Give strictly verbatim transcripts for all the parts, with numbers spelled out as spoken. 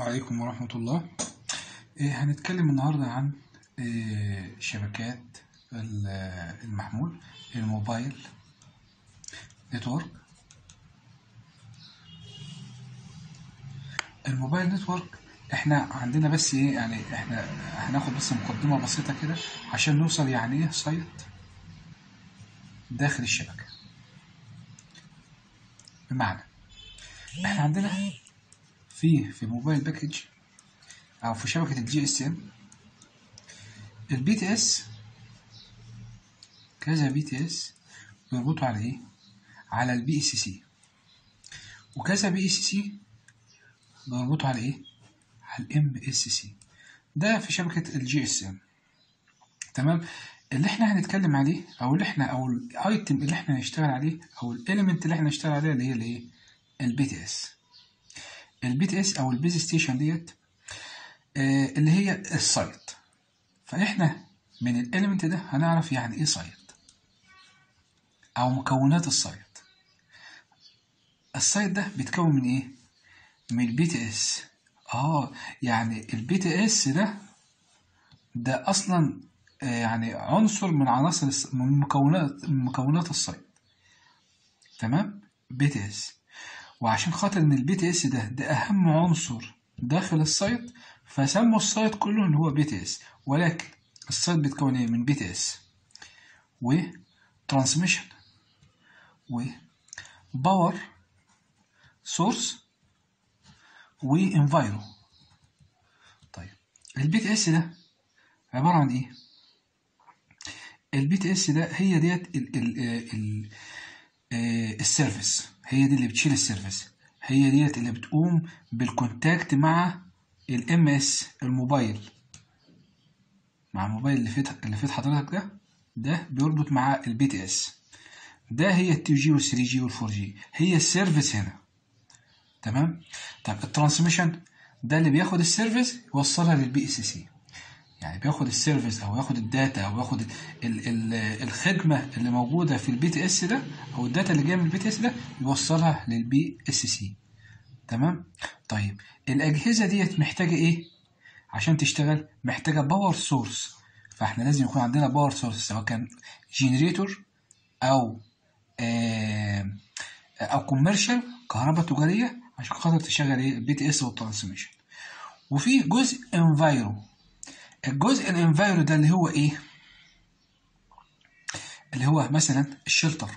عليكم ورحمة الله. إيه هنتكلم النهاردة عن إيه شبكات المحمول الموبايل نتورك. الموبايل نتورك احنا عندنا بس ايه يعني احنا هناخد بس مقدمة بسيطة كده عشان نوصل يعني ايه سايت داخل الشبكة. بمعنى احنا عندنا في في موبايل باكج او في شبكة الجي اس ام البي تي اس، كذا بي تي اس بيربطوا على ايه؟ على البي اس سي، وكذا بي اس سي بيربطوا على ايه؟ على الام اس سي. ده في شبكة الجي اس ام. تمام. اللي احنا هنتكلم عليه او اللي احنا او الايتم اللي احنا هنشتغل عليه او الاليمنت اللي احنا هنشتغل عليه اللي هي الايه؟ البي تي اس. البي تي اس او البيز ستيشن ديت آه اللي هي السايت. فاحنا من الاليمنت ده هنعرف يعني ايه سايت او مكونات السايت. السايت ده بيتكون من ايه؟ من البي تي اس. اه يعني البي تي اس ده ده اصلا آه يعني عنصر من عناصر من مكونات من مكونات السايت. تمام. بي تي اس. وعشان خاطر ان البي تي اس ده ده اهم عنصر داخل السايت فسموا السايت كله اللي هو بي تي اس. ولكن السايت بيتكون ايه؟ من بي تي اس و ترانسميشن و باور سورس وانفايرو. طيب البي تي اس ده عبارة عن ايه؟ البي تي اس ده هي ديت ال ال ال السيرفيس، هي دي اللي بتشيل السيرفيس، هي ديت اللي بتقوم بالكونتاكت مع الام اس الموبايل، مع الموبايل اللي فيت اللي فيت حضرتك ده ده بيربط مع البي تي اس. ده هي ال تو جي وال ثري جي وال فور جي، هي السيرفيس هنا. تمام. طيب الترانسميشن ده اللي بياخد السيرفيس يوصلها للبي اس سي، يعني بياخد السيرفيس او ياخد الداتا او ياخد ال ال الخدمه اللي موجوده في البي تي اس ده او الداتا اللي جايه من البي تي اس ده يوصلها للبي اس سي. تمام. طيب الاجهزه ديت محتاجه ايه عشان تشتغل؟ محتاجه باور سورس. فاحنا لازم يكون عندنا باور سورس سواء كان جنريتور او آه او كوميرشال كهرباء تجاريه عشان خاطر تشغل ايه؟ البي تي اس والترانسميشن. وفي جزء انفايرو. الجزء الانفايرو ده اللي هو ايه؟ اللي هو مثلا الشلتر.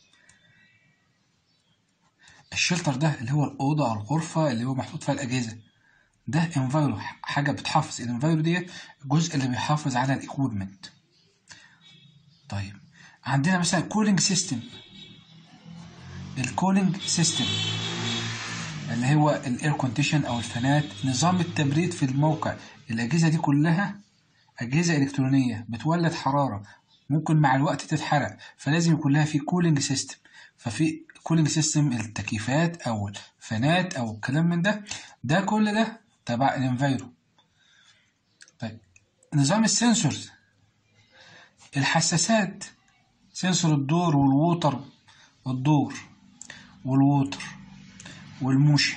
الشلتر ده اللي هو الاوضه او الغرفه اللي هو محطوط فيها الاجهزه. ده انفايرو، حاجه بتحافظ. الانفايرو ديت الجزء اللي بيحافظ على الايكويبمنت. طيب عندنا مثلا كولينج سيستم. الكولينج سيستم اللي هو الاير كونديشن او الفانات، نظام التبريد في الموقع. الاجهزه دي كلها اجهزه الكترونيه بتولد حراره ممكن مع الوقت تتحرق، فلازم يكون لها في كولينج سيستم. ففي كولينج سيستم التكييفات او الفانات او الكلام من ده، ده كل ده تبع الانفايرو. طيب نظام السنسورز، الحساسات، سنسور الدور والووتر، الدور والووتر والموشن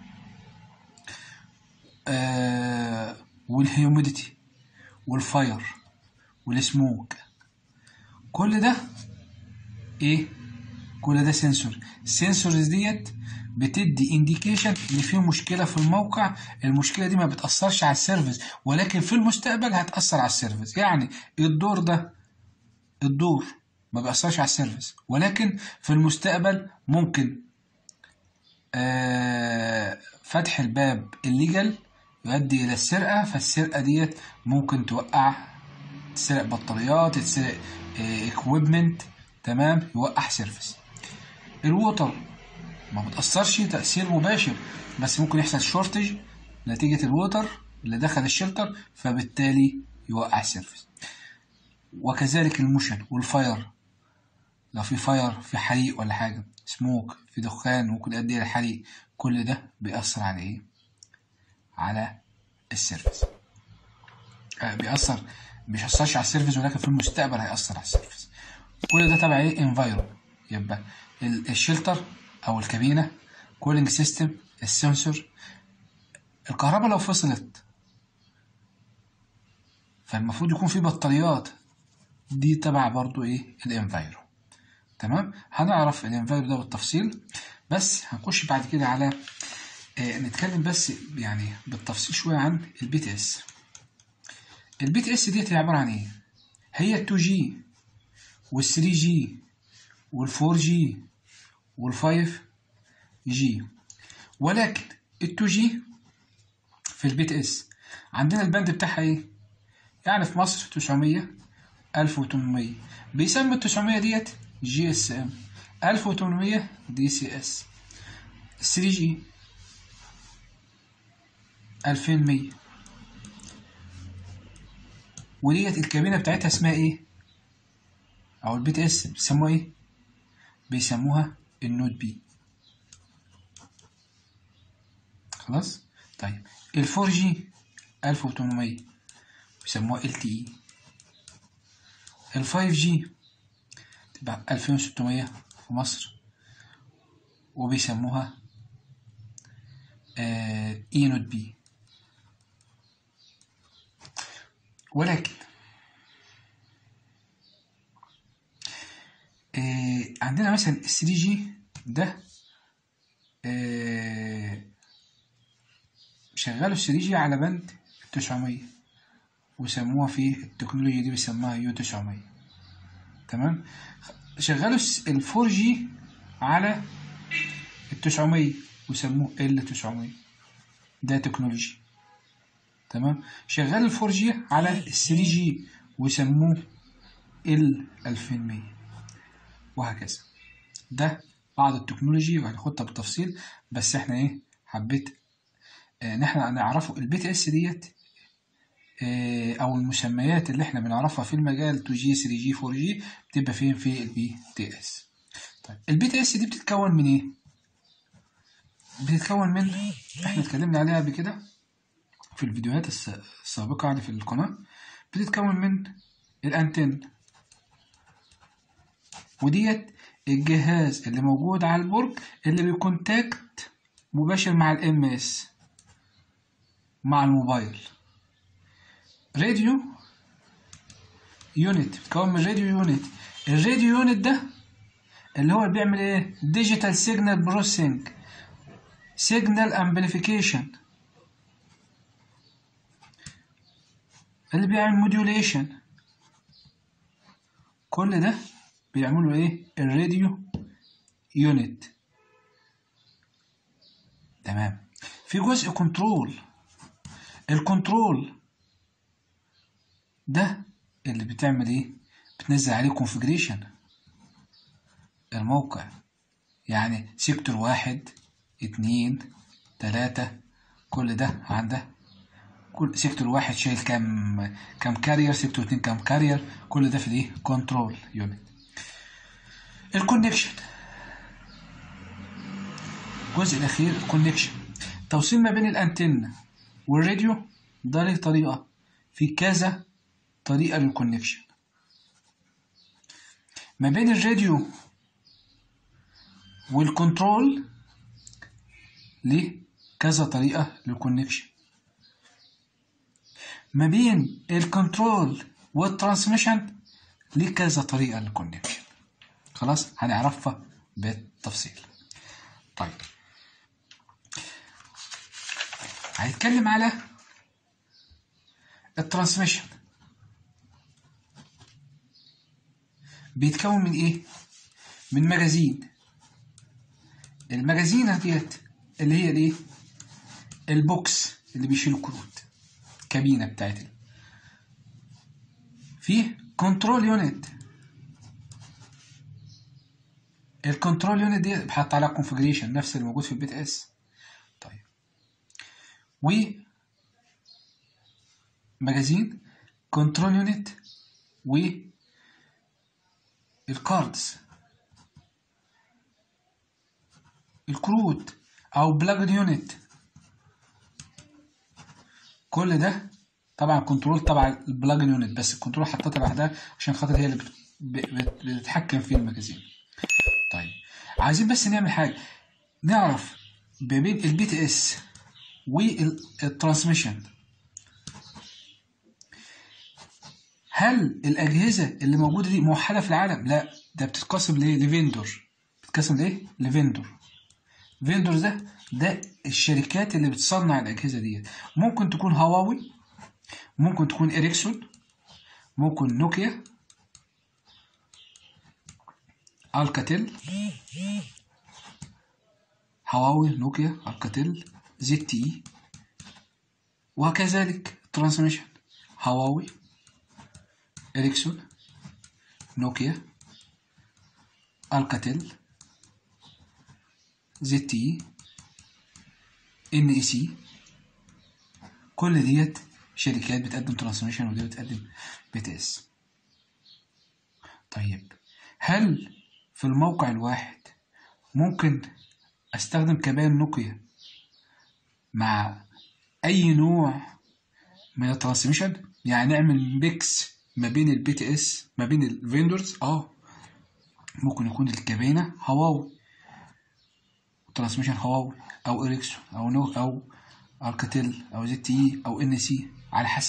آه والهيوميديتي والفاير والسموك. كل ده ايه؟ كل ده سنسور. السنسورز ديت بتدي انديكيشن ان في مشكله في الموقع. المشكله دي ما بتاثرش على السيرفيس ولكن في المستقبل هتاثر على السيرفيس. يعني الدور ده الدور ما بيأثرش على السيرفيس ولكن في المستقبل ممكن آه فتح الباب الليجل يؤدي الى السرقه. فالسرقه ديت ممكن توقع، تسرق بطاريات، تسرق اكويبمنت. تمام. يوقع سيرفيس. الووتر ما بتأثرش تأثير مباشر بس ممكن يحصل شورتج نتيجة الووتر اللي دخل الشلتر فبالتالي يوقع سيرفيس. وكذلك الموشن والفاير، لو في فاير، في حريق ولا حاجة، سموك، في دخان ممكن يؤدي إلى حريق. كل ده بيأثر على إيه؟ على السيرفيس. آه بيأثر، مش هيأثرش على السيرفيس ولكن في المستقبل هيأثر على السيرفيس. كل ده تبع ايه؟ انفايرو. يبقى الشلتر او الكابينه، كولينج سيستم، السنسور، الكهرباء لو فصلت فالمفروض يكون في بطاريات، دي تبع برضو ايه الانفايرو. تمام، هنعرف الانفايرو ده بالتفصيل، بس هنخش بعد كده على آه نتكلم بس يعني بالتفصيل شويه عن البي تي اس. البي تي اس ديت هي عباره عن ايه؟ هي ال تو جي وال ثري جي وال فور جي وال فايف جي، ولكن ال تو جي في البي تي اس عندنا الباند بتاعها ايه؟ يعني في مصر تسعمية ألف وتمنمية، بيسمى ال تسعمية ديت جي اس ام، ألف وتمنمية دي سي اس، ثري جي ألفين ومية، وديت الكابينة بتاعتها اسمها ايه؟ او البي تي اس بيسموها ايه؟ بيسموها النود بي. خلاص؟ طيب ال فور جي ألف وتمنمية بيسموها ال تي اي، ال فايف جي تبقى ألفين وستمية في مصر وبيسموها آه اي نود بي. ولكن آه عندنا مثلا ال ثري جي ده آه شغلوا ال ثري جي على بند تسعمية وسموها في التكنولوجيا دي بيسموها يو تسعمية. تمام، شغلوا ال فور جي على ال تسعمية وسموه ال تسعمية، ده تكنولوجي. تمام، شغال ال فور جي على ال ثري جي وسموه ال ألفين ومية، وهكذا. ده بعض التكنولوجي وهناخدها بالتفصيل، بس احنا ايه حبيت ان احنا نعرفه البي تي اس ديت اه او المسميات اللي احنا بنعرفها في المجال تو جي ثري جي فور جي بتبقى فين في البي تي اس. طيب البي تي اس دي بتتكون من ايه؟ بتتكون من، احنا اتكلمنا عليها قبل كده في الفيديوهات السابقة يعني في القناة، بتتكون من الانتن، وديت الجهاز اللي موجود على البرج اللي بيكونتاكت مباشر مع الام اس مع الموبايل. راديو يونت بتتكون من راديو يونت، الراديو يونت ده اللي هو بيعمل ايه؟ ديجيتال سيجنال بروسيسنج، سيجنال امبليفيكيشن، اللي بيعمل موديوليشن، كل ده بيعملوا ايه؟ الراديو يونت. تمام، في جزء كنترول، الكنترول ده اللي بتعمل ايه؟ بتنزل عليه كونفيجريشن الموقع، يعني سيكتور واحد اتنين تلاتة، كل ده عنده، كل سيكتور واحد شايل كام كام كارير، سيكتور اتنين كام كارير، كل ده في الايه؟ كنترول يونت. الكونكشن، الجزء الاخير الكونكشن، توصيل ما بين الانتن والراديو، ده له طريقه، في كذا طريقه للكونكشن. ما بين الراديو والكنترول ليه كذا طريقه للكونكشن. ما بين الكنترول والترانسميشن ليه كذا طريقه للكونكشن. خلاص هنعرفها بالتفصيل. طيب هنتكلم على الترانسميشن، بيتكون من ايه؟ من مجازين. المجازين ديت اللي هي الايه؟ البوكس اللي بيشيل الكروت، كابينه بتاعتنا. فيه كنترول يونت، الكنترول يونت دي بحط عليها كونفيجريشن نفس اللي موجود في البي تي اس. طيب و مجازين، كنترول يونت، و الكاردز، الكروت او بلاجد يونت، كل ده طبعا كنترول تبع البلاجن يونت، بس الكنترول حطيتها لوحدها عشان خاطر هي اللي بتتحكم في المجازين. طيب عايزين بس نعمل حاجه، نعرف ما بين البي تي اس والترانسميشن. هل الأجهزة اللي موجودة دي موحدة في العالم؟ لا، ده بتتقسم ليه؟ لفيندور. بتتقسم ليه؟ لفيندور. فيندور ده ده الشركات اللي بتصنع الأجهزة دي. ممكن تكون هواوي، ممكن تكون إريكسون، ممكن نوكيا، الكاتيل، هواوي، نوكيا، الكاتيل، زد تي اي، وكذلك الترانسميشن هواوي، إريكسون، نوكيا، الكاتيل، زد تي اي، ان اي سي. كل ديت شركات بتقدم ترانسميشن ودي بتقدم بي تي اس. طيب هل في الموقع الواحد ممكن استخدم كمان نوكيا مع اي نوع من الترانسميشن؟ يعني نعمل ميكس ما بين البي تي اس ما بين الفيندورز. اه ممكن يكون الكابينة هواوي، ترانسميشن هواوي او اريكسون او نو او الكاتيل او زد تي اي او ان سي، على حسب.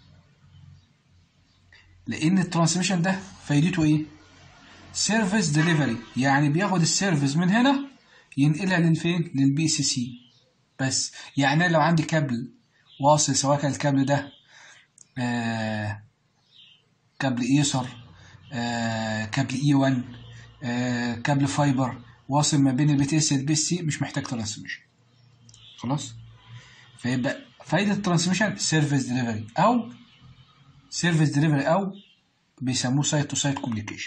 لان الترانسميشن ده فايدته ايه؟ سيرفيس ديليفري، يعني بياخد السيرفيس من هنا ينقلها للفين؟ للبي سي سي. بس يعني لو عندي كابل واصل، سواء كان الكابل ده آه كابل ايسر، آه كابل اي واحد، آه كابل فايبر واصل ما بين البي تي اس والبي سي، مش محتاج ترانسميشن. خلاص. فيبقى فايدة الترانسميشن سيرفيس ديليفري او سيرفيس ديليفري او بيسموه سايت تو سايت كوميونيكيشن.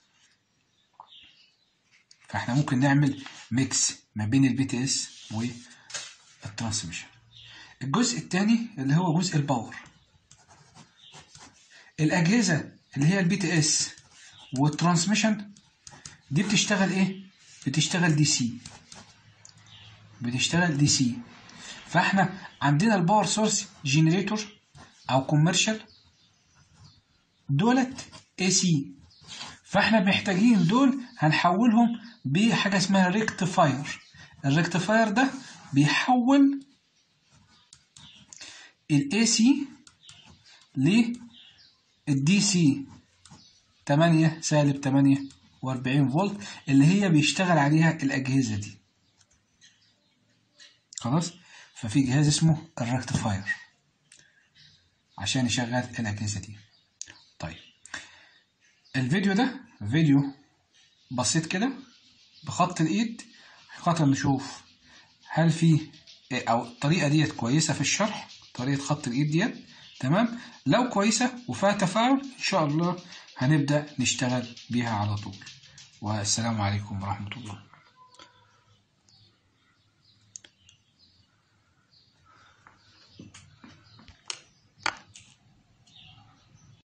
فاحنا ممكن نعمل ميكس ما بين البي تي اس والترانسميشن. الجزء الثاني اللي هو جزء الباور. الاجهزه اللي هي البي تي اس والترانسميشن دي بتشتغل ايه؟ بتشتغل دي سي. بتشتغل دي سي. فاحنا عندنا الباور سورس جنريتور او كوميرشال، دولت اي سي. فاحنا محتاجين دول هنحولهم بحاجه اسمها ريكتيفاير. الريكتيفاير ده بيحول الاي سي للدي سي تمانية سالب تمانية واربعين فولت اللي هي بيشتغل عليها الاجهزه دي. خلاص. ففي جهاز اسمه الريكتيفاير عشان يشغل الاجهزه دي. طيب الفيديو ده فيديو بسيط كده بخط الايد، خاطر نشوف هل في او الطريقه ديت كويسه في الشرح، طريقه خط الايد ديت تمام. لو كويسه وفيها تفاعل ان شاء الله هنبدا نشتغل بيها على طول. والسلام عليكم ورحمه الله.